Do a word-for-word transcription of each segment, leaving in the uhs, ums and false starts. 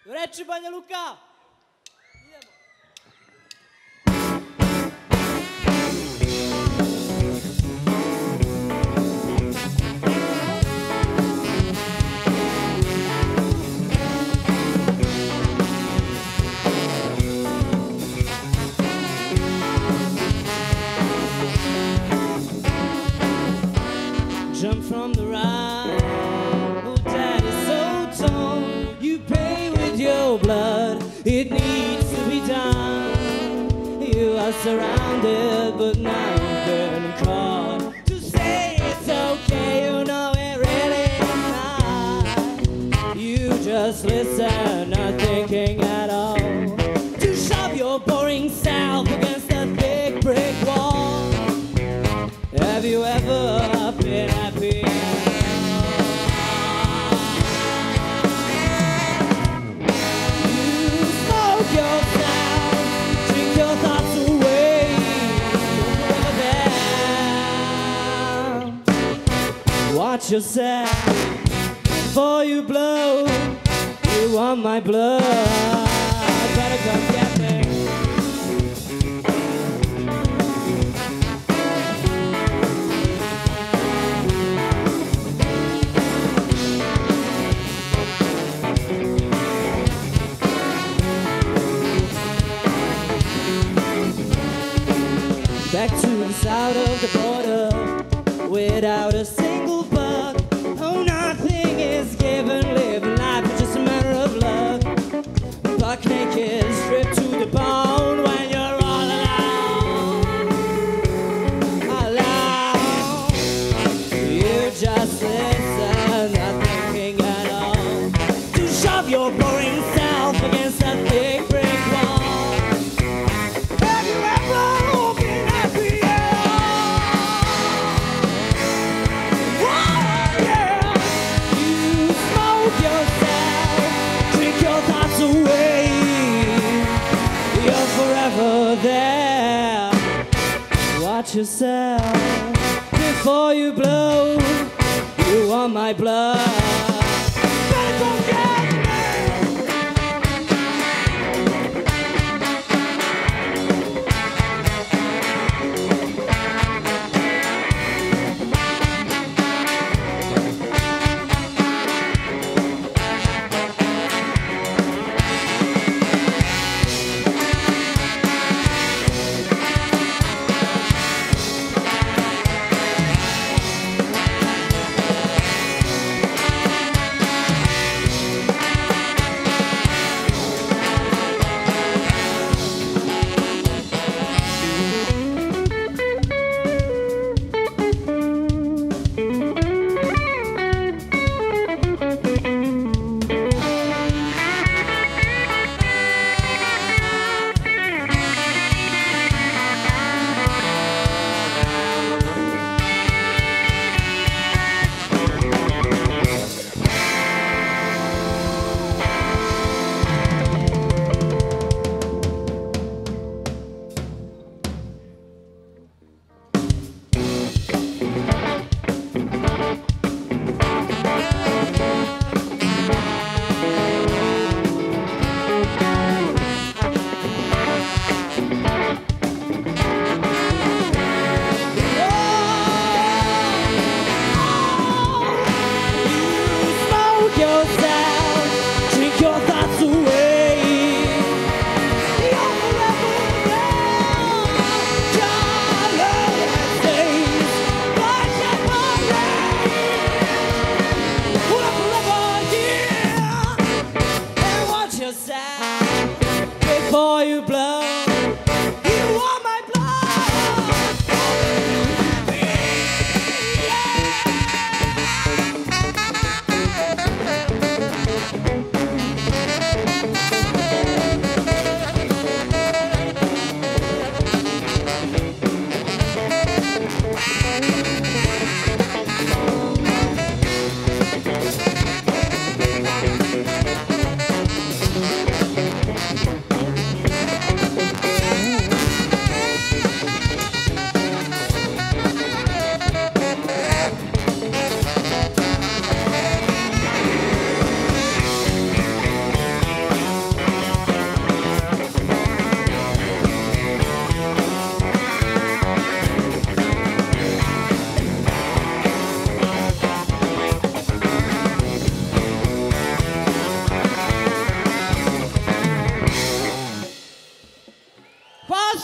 Reči Banja Luka! Jump from the ride, oh daddy, so tall. You pay with your blood, it needs to be done. You are surrounded, but now you've been caught. To say it's okay, you know it really is not. You just listen, not thinking at all. To shove your boring self against that big brick wall. Have you ever been happy? You smoke yourself, drink your thoughts away. Then watch yourself before you blow. You want my blood? Better come get me. Back to the south of the border, without a single bug. Oh, nothing is given, living life is just a matter of luck. Buck naked, stripped to the bone when you're all alone. Alone. You just listen, not thinking at all. To shove your boring self against that big brick wall. Have you ever been happy? Oh, yeah. You smoke yourself, drink your thoughts away. You're forever there. Watch yourself before you blow. You want my blood? Better go get me.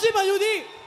Spasiba, ljudi!